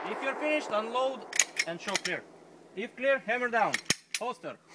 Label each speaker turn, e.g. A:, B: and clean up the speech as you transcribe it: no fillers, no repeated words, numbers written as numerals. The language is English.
A: If you're finished, unload and show clear. If clear, hammer down. Holster.